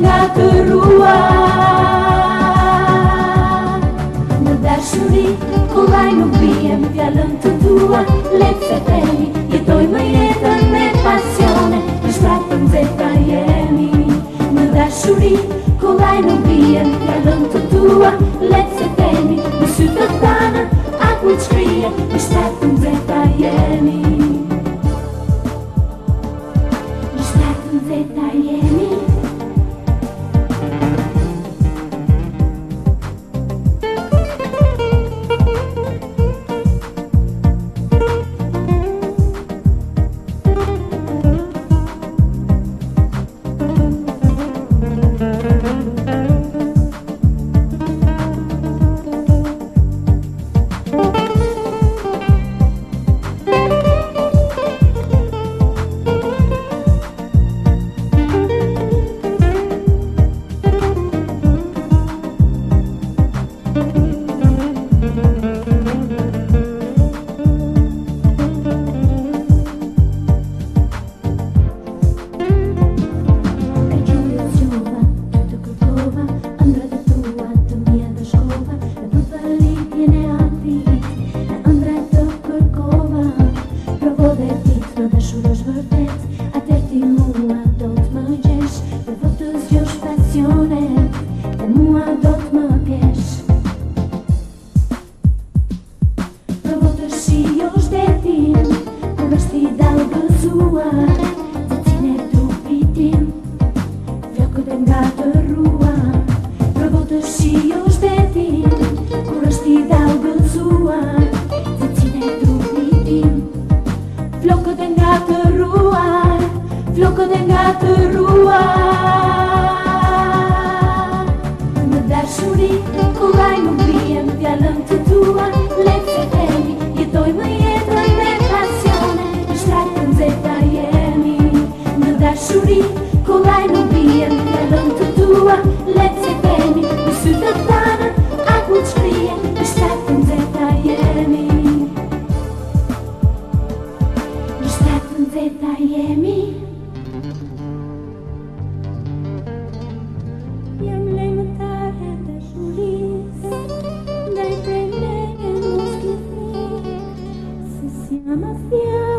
nga të rrua. Në dashuri, kollaj nuk bijem fjallën të tua. Letë se themi, jetojmë jetën me pasione, në shtratën zeta jemi. Në dashuri, kollaj nuk bijem fjallën të tua. Letë se themi, në sytë të tanë, aku të shkrije, në shtratën zeta jemi. Në shtratën zeta jemi. Jam lajmëtare dashurisë, ndaj prej neje mos ke frikë, se si jam asja.